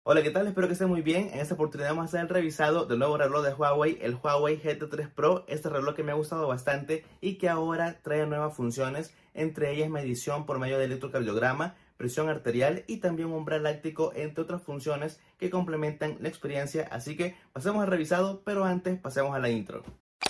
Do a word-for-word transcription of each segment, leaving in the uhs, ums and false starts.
Hola, ¿qué tal? Espero que estén muy bien. En esta oportunidad vamos a hacer el revisado del nuevo reloj de Huawei, el Huawei G T tres Pro. Este reloj que me ha gustado bastante y que ahora trae nuevas funciones, entre ellas medición por medio de electrocardiograma, presión arterial y también umbral láctico, entre otras funciones que complementan la experiencia. Así que pasemos al revisado, pero antes pasemos a la intro.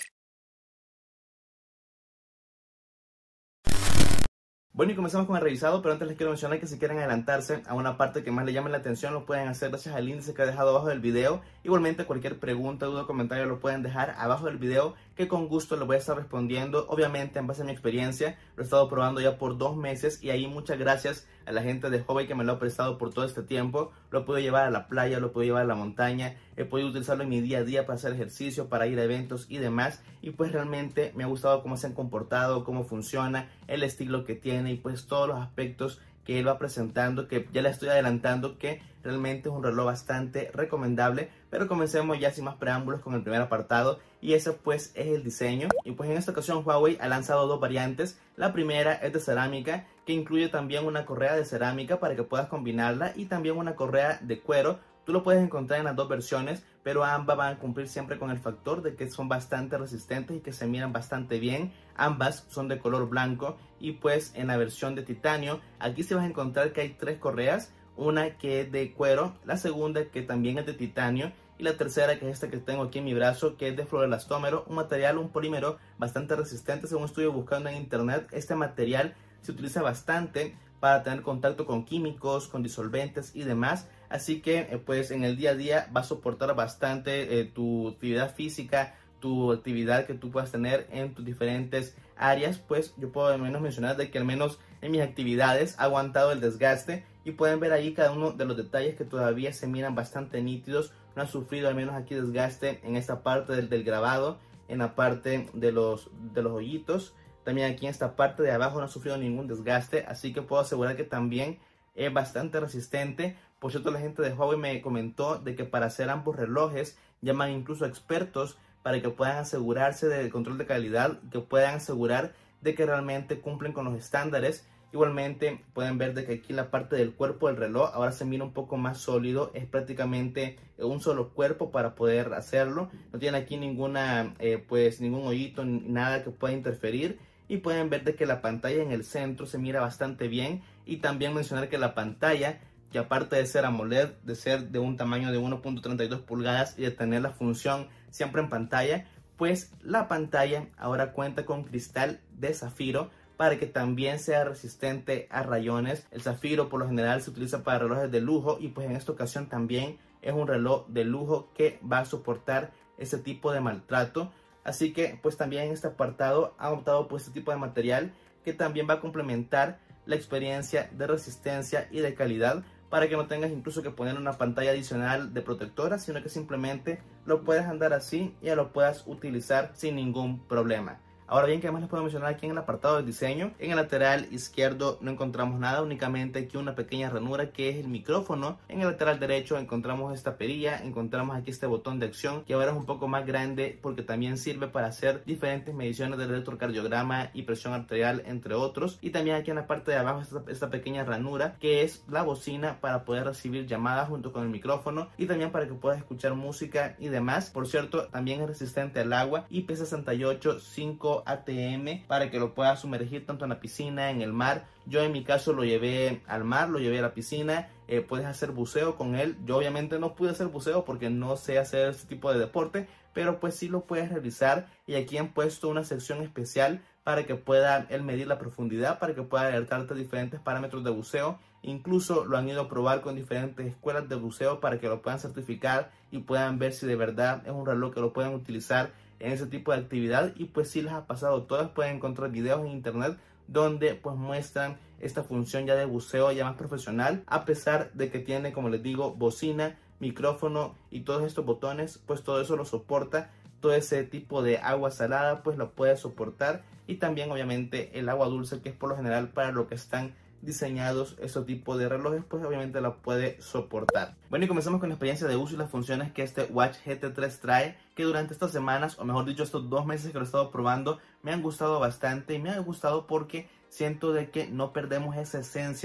Bueno, y comenzamos con el revisado, pero antes les quiero mencionar que si quieren adelantarse a una parte que más les llame la atención, lo pueden hacer gracias al índice que he dejado abajo del video. Igualmente, cualquier pregunta, duda o comentario lo pueden dejar abajo del video, que con gusto les voy a estar respondiendo. Obviamente, en base a mi experiencia, lo he estado probando ya por dos meses y ahí muchas gracias a la gente de Huawei que me lo ha prestado por todo este tiempo. Lo puedo llevar a la playa, lo puedo llevar a la montaña, he podido utilizarlo en mi día a día para hacer ejercicio, para ir a eventos y demás. Y pues realmente me ha gustado cómo se han comportado, cómo funciona, el estilo que tiene y pues todos los aspectos que él va presentando, que ya le estoy adelantando que realmente es un reloj bastante recomendable. Pero comencemos ya sin más preámbulos con el primer apartado, y ese pues es el diseño. Y pues en esta ocasión Huawei ha lanzado dos variantes. La primera es de cerámica, que incluye también una correa de cerámica para que puedas combinarla, y también una correa de cuero. Tú lo puedes encontrar en las dos versiones, pero ambas van a cumplir siempre con el factor de que son bastante resistentes y que se miran bastante bien. Ambas son de color blanco, y pues en la versión de titanio, aquí se vas a encontrar que hay tres correas. Una que es de cuero, la segunda que también es de titanio, y la tercera que es esta que tengo aquí en mi brazo, que es de fluoroelastómero, un material, un polímero bastante resistente. Según estuve buscando en internet, este material se utiliza bastante para tener contacto con químicos, con disolventes y demás. Así que eh, pues en el día a día va a soportar bastante eh, tu actividad física, tu actividad que tú puedas tener en tus diferentes áreas. Pues yo puedo al menos mencionar de que al menos en mis actividades ha aguantado el desgaste, y pueden ver ahí cada uno de los detalles que todavía se miran bastante nítidos. No ha sufrido al menos aquí desgaste en esta parte del, del grabado, en la parte de los, de los hoyitos. También aquí en esta parte de abajo no ha sufrido ningún desgaste, así que puedo asegurar que también es bastante resistente. Por cierto, la gente de Huawei me comentó de que para hacer ambos relojes llaman incluso a expertos para que puedan asegurarse del control de calidad, que puedan asegurar de que realmente cumplen con los estándares. Igualmente pueden ver de que aquí la parte del cuerpo del reloj ahora se mira un poco más sólido, es prácticamente un solo cuerpo para poder hacerlo. No tiene aquí ninguna eh, pues ningún hoyito ni nada que pueda interferir. Y pueden ver de que la pantalla en el centro se mira bastante bien. Y también mencionar que la pantalla, que aparte de ser AMOLED, de ser de un tamaño de uno punto treinta y dos pulgadas y de tener la función siempre en pantalla, pues la pantalla ahora cuenta con cristal de zafiro para que también sea resistente a rayones. El zafiro por lo general se utiliza para relojes de lujo, y pues en esta ocasión también es un reloj de lujo que va a soportar ese tipo de maltrato. Así que pues también en este apartado ha optado por este tipo de material que también va a complementar la experiencia de resistencia y de calidad, para que no tengas incluso que poner una pantalla adicional de protectora, sino que simplemente lo puedes andar así y ya lo puedas utilizar sin ningún problema. Ahora bien, ¿qué más les puedo mencionar aquí en el apartado del diseño? En el lateral izquierdo no encontramos nada, únicamente aquí una pequeña ranura que es el micrófono. En el lateral derecho encontramos esta perilla, encontramos aquí este botón de acción que ahora es un poco más grande porque también sirve para hacer diferentes mediciones del electrocardiograma y presión arterial, entre otros. Y también aquí en la parte de abajo esta, esta pequeña ranura que es la bocina para poder recibir llamadas junto con el micrófono, y también para que puedas escuchar música y demás. Por cierto, también es resistente al agua, I P sesenta y ocho cinco A T M, para que lo puedas sumergir tanto en la piscina, en el mar. Yo en mi caso lo llevé al mar, lo llevé a la piscina. Eh, puedes hacer buceo con él. Yo obviamente no pude hacer buceo porque no sé hacer ese tipo de deporte, pero pues sí lo puedes realizar. Y aquí han puesto una sección especial para que pueda él medir la profundidad, para que pueda alertarte diferentes parámetros de buceo. Incluso lo han ido a probar con diferentes escuelas de buceo para que lo puedan certificar y puedan ver si de verdad es un reloj que lo pueden utilizar en ese tipo de actividad. Y pues si les ha pasado, todas pueden encontrar videos en internet donde pues muestran esta función ya de buceo ya más profesional, a pesar de que tiene, como les digo, bocina, micrófono y todos estos botones, pues todo eso lo soporta. Todo ese tipo de agua salada pues lo puede soportar, y también obviamente el agua dulce, que es por lo general para lo que están diseñados estos tipos de relojes, pues obviamente la puede soportar. Bueno, y comenzamos con la experiencia de uso y las funciones que este Watch G T tres trae, que durante estas semanas, o mejor dicho estos dos meses que lo he estado probando, me han gustado bastante. Y me ha gustado porque siento de que no perdemos esa esencia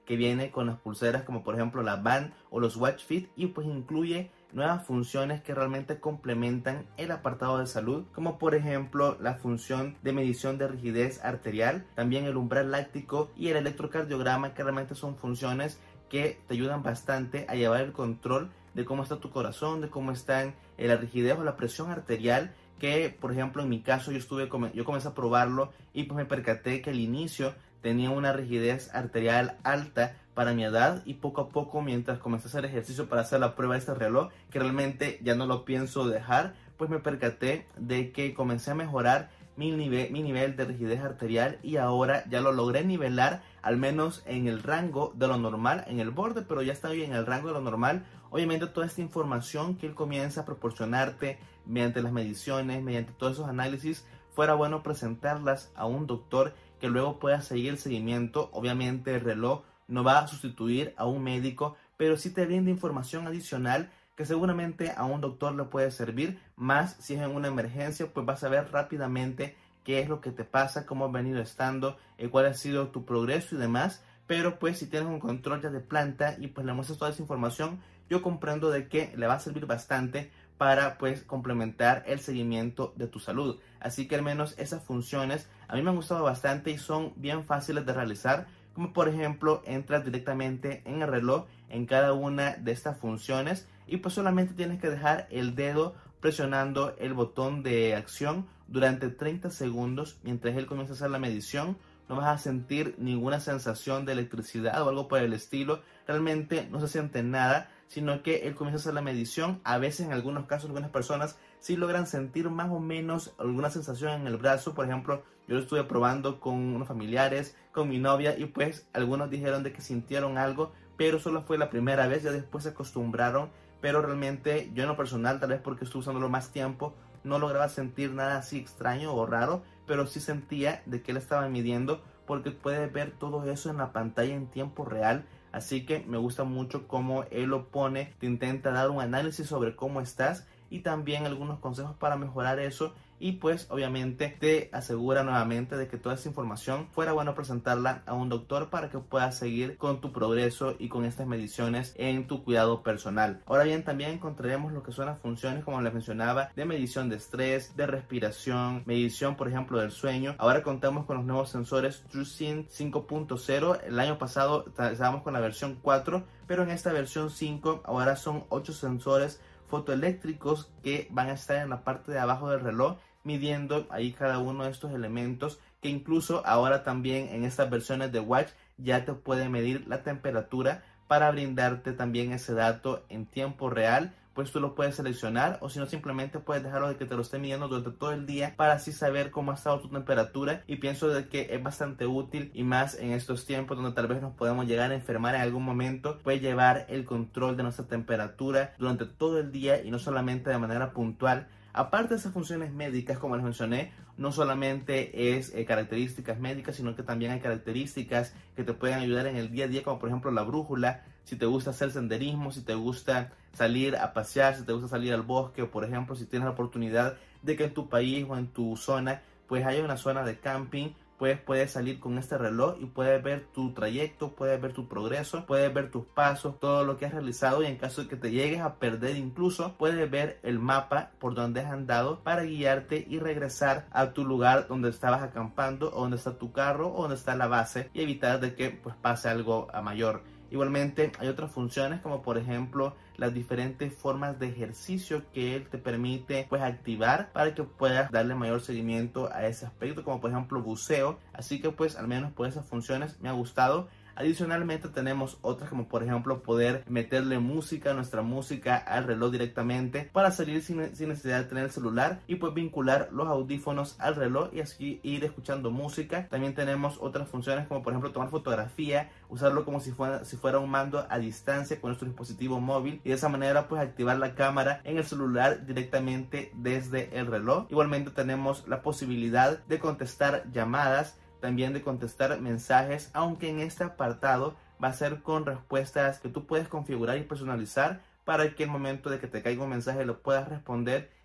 que viene con las pulseras como por ejemplo la Band o los Watch Fit, y pues incluye nuevas funciones que realmente complementan el apartado de salud, como por ejemplo la función de medición de rigidez arterial, también el umbral láctico y el electrocardiograma, que realmente son funciones que te ayudan bastante a llevar el control de cómo está tu corazón, de cómo está la rigidez o la presión arterial, que por ejemplo en mi caso yo estuve yo comencé a probarlo y pues me percaté que al inicio tenía una rigidez arterial alta para mi edad, y poco a poco, mientras comencé a hacer ejercicio para hacer la prueba de este reloj, que realmente ya no lo pienso dejar, pues me percaté de que comencé a mejorar mi nivel, mi nivel de rigidez arterial, y ahora ya lo logré nivelar al menos en el rango de lo normal, en el borde, pero ya estoy en el rango de lo normal. Obviamente toda esta información que él comienza a proporcionarte mediante las mediciones, mediante todos esos análisis, fuera bueno presentarlas a un doctor que luego pueda seguir el seguimiento. Obviamente el reloj no va a sustituir a un médico, pero sí te brinda información adicional que seguramente a un doctor le puede servir, más si es en una emergencia, pues vas a ver rápidamente qué es lo que te pasa, cómo has venido estando, eh, cuál ha sido tu progreso y demás. Pero pues si tienes un control ya de planta y pues le muestras toda esa información, yo comprendo de que le va a servir bastante para pues complementar el seguimiento de tu salud. Así que al menos esas funciones a mí me han gustado bastante y son bien fáciles de realizar, como por ejemplo entras directamente en el reloj en cada una de estas funciones y pues solamente tienes que dejar el dedo presionando el botón de acción durante treinta segundos mientras él comienza a hacer la medición. No vas a sentir ninguna sensación de electricidad o algo por el estilo, realmente no se siente nada, sino que él comienza a hacer la medición. A veces, en algunos casos, algunas personas sí logran sentir más o menos alguna sensación en el brazo. Por ejemplo, yo lo estuve probando con unos familiares, con mi novia, y pues algunos dijeron de que sintieron algo, pero solo fue la primera vez, ya después se acostumbraron. Pero realmente yo en lo personal, tal vez porque estuve usándolo más tiempo, no lograba sentir nada así extraño o raro, pero sí sentía de que él estaba midiendo, porque puedes ver todo eso en la pantalla en tiempo real. Así que me gusta mucho cómo él lo pone, te intenta dar un análisis sobre cómo estás y también algunos consejos para mejorar eso, y pues obviamente te asegura nuevamente de que toda esa información fuera bueno presentarla a un doctor para que puedas seguir con tu progreso y con estas mediciones en tu cuidado personal. Ahora bien, también encontraremos lo que son las funciones, como les mencionaba, de medición de estrés, de respiración, medición por ejemplo del sueño. Ahora contamos con los nuevos sensores TrueSync cinco punto cero. El año pasado estábamos con la versión cuatro, pero en esta versión cinco ahora son ocho sensores fotoeléctricos que van a estar en la parte de abajo del reloj, midiendo ahí cada uno de estos elementos, que incluso ahora también en estas versiones de Watch ya te puede medir la temperatura para brindarte también ese dato en tiempo real. Pues tú lo puedes seleccionar, o si no simplemente puedes dejarlo de que te lo esté midiendo durante todo el día para así saber cómo ha estado tu temperatura, y pienso de que es bastante útil, y más en estos tiempos donde tal vez nos podemos llegar a enfermar en algún momento. Puedes llevar el control de nuestra temperatura durante todo el día y no solamente de manera puntual. Aparte de esas funciones médicas, como les mencioné, no solamente es eh, características médicas, sino que también hay características que te pueden ayudar en el día a día, como por ejemplo la brújula. Si te gusta hacer senderismo, si te gusta salir a pasear, si te gusta salir al bosque, o por ejemplo si tienes la oportunidad de que en tu país o en tu zona pues haya una zona de camping, pues puedes salir con este reloj y puedes ver tu trayecto, puedes ver tu progreso, puedes ver tus pasos, todo lo que has realizado, y en caso de que te llegues a perder incluso, puedes ver el mapa por donde has andado para guiarte y regresar a tu lugar donde estabas acampando, o donde está tu carro, o donde está la base, y evitar de que pues pase algo a mayor. Igualmente hay otras funciones, como por ejemplo las diferentes formas de ejercicio que él te permite pues activar para que puedas darle mayor seguimiento a ese aspecto, como por ejemplo buceo. Así que pues al menos por esas funciones me ha gustado. Adicionalmente tenemos otras, como por ejemplo poder meterle música, nuestra música al reloj directamente para salir sin, sin necesidad de tener el celular, y pues vincular los audífonos al reloj y así ir escuchando música. También tenemos otras funciones, como por ejemplo tomar fotografía, usarlo como si fuera, si fuera un mando a distancia con nuestro dispositivo móvil, y de esa manera pues activar la cámara en el celular directamente desde el reloj. Igualmente tenemos la posibilidad de contestar llamadas, también de contestar mensajes, aunque en este apartado va a ser con respuestas que tú puedes configurar y personalizar para que el momento de que te caiga un mensaje lo puedas responder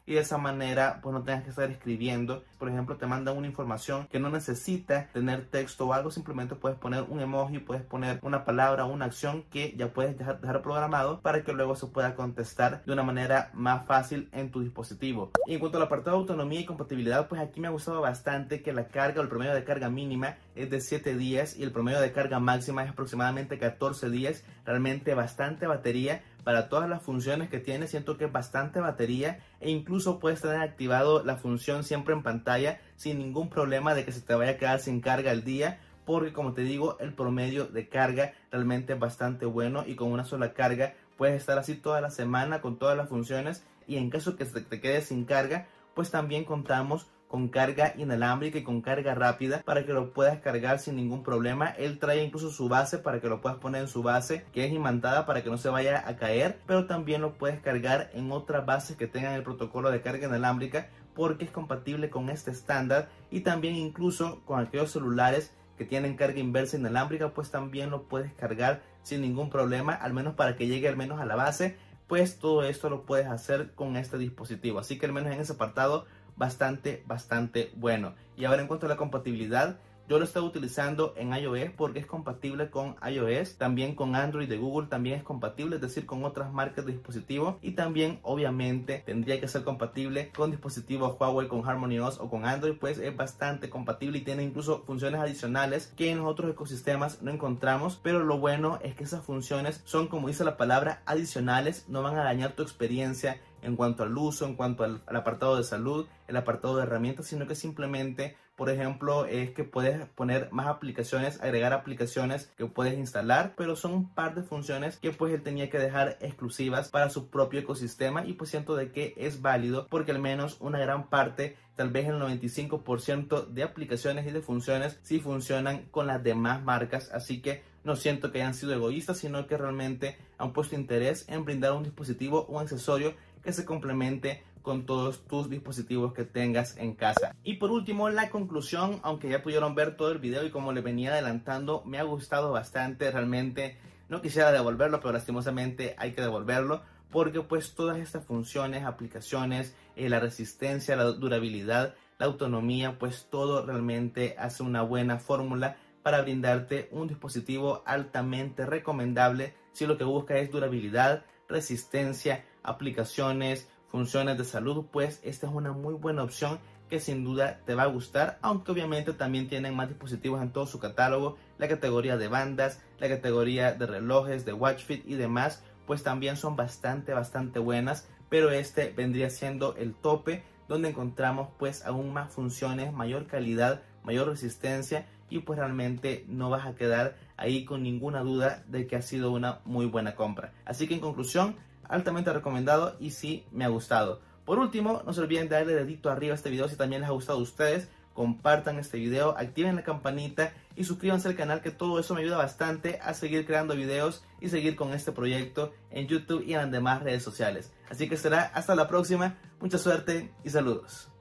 y de esa manera pues no tengas que estar escribiendo. Por ejemplo, te mandan una información que no necesita tener texto o algo, simplemente puedes poner un emoji, puedes poner una palabra, una acción que ya puedes dejar, dejar programado para que luego se pueda contestar de una manera más fácil en tu dispositivo. Y en cuanto al apartado de autonomía y compatibilidad, pues aquí me ha gustado bastante que la carga o el promedio de carga mínima es de siete días y el promedio de carga máxima es aproximadamente catorce días. Realmente bastante batería para todas las funciones que tiene. Siento que es bastante batería e incluso puedes tener activado la función siempre en pantalla sin ningún problema de que se te vaya a quedar sin carga al día, porque como te digo, el promedio de carga realmente es bastante bueno y con una sola carga puedes estar así toda la semana con todas las funciones. Y en caso que se te quede sin carga, pues también contamos con carga inalámbrica y con carga rápida para que lo puedas cargar sin ningún problema. Él trae incluso su base para que lo puedas poner en su base, que es imantada para que no se vaya a caer, pero también lo puedes cargar en otras bases que tengan el protocolo de carga inalámbrica, porque es compatible con este estándar. Y también incluso con aquellos celulares que tienen carga inversa inalámbrica, pues también lo puedes cargar sin ningún problema, al menos para que llegue al menos a la base. Pues todo esto lo puedes hacer con este dispositivo, así que al menos en ese apartado bastante bastante bueno. Y ahora en cuanto a la compatibilidad, yo lo estoy utilizando en iOS porque es compatible con iOS, también con Android de Google también es compatible, es decir, con otras marcas de dispositivos, y también obviamente tendría que ser compatible con dispositivos Huawei, con HarmonyOS o con Android, pues es bastante compatible y tiene incluso funciones adicionales que en los otros ecosistemas no encontramos. Pero lo bueno es que esas funciones son, como dice la palabra, adicionales, no van a dañar tu experiencia en cuanto al uso, en cuanto al, al apartado de salud, el apartado de herramientas, sino que simplemente, por ejemplo, es que puedes poner más aplicaciones, agregar aplicaciones que puedes instalar, pero son un par de funciones que pues él tenía que dejar exclusivas para su propio ecosistema, y pues siento de que es válido porque al menos una gran parte, tal vez el noventa y cinco por ciento de aplicaciones y de funciones sí funcionan con las demás marcas, así que no siento que hayan sido egoístas, sino que realmente han puesto interés en brindar un dispositivo o un accesorio que se complemente con todos tus dispositivos que tengas en casa. Y por último, la conclusión, aunque ya pudieron ver todo el video y como les venía adelantando, me ha gustado bastante. Realmente no quisiera devolverlo, pero lastimosamente hay que devolverlo, porque pues todas estas funciones, aplicaciones, eh, la resistencia, la durabilidad, la autonomía, pues todo realmente hace una buena fórmula para brindarte un dispositivo altamente recomendable si lo que busca es durabilidad, resistencia, aplicaciones, funciones de salud. Pues esta es una muy buena opción que sin duda te va a gustar, aunque obviamente también tienen más dispositivos en todo su catálogo. La categoría de bandas, la categoría de relojes, de watch fit y demás, pues también son bastante bastante buenas, pero este vendría siendo el tope, donde encontramos pues aún más funciones, mayor calidad, mayor resistencia, y pues realmente no vas a quedar ahí con ninguna duda de que ha sido una muy buena compra. Así que en conclusión, altamente recomendado y sí me ha gustado. Por último, no se olviden de darle dedito arriba a este video si también les ha gustado a ustedes. Compartan este video, activen la campanita y suscríbanse al canal, que todo eso me ayuda bastante a seguir creando videos y seguir con este proyecto en YouTube y en las demás redes sociales. Así que será hasta la próxima, mucha suerte y saludos.